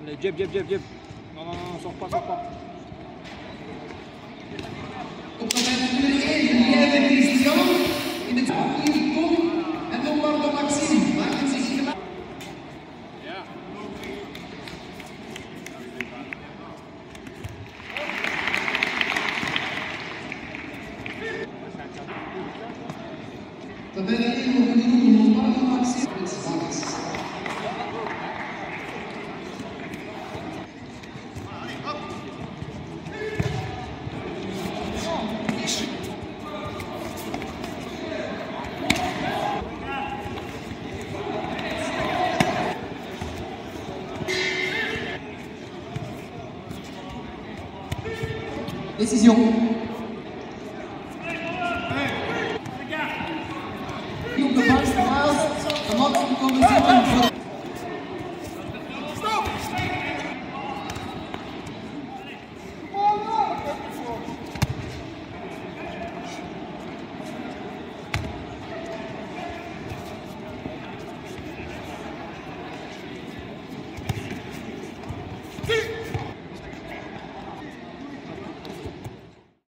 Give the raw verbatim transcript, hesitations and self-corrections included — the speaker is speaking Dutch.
Allez, jab, jab, jab, jab. Non, non, non, sors pas, sors pas. Décision. Op de vangst naast, de man op de zitten. Stop!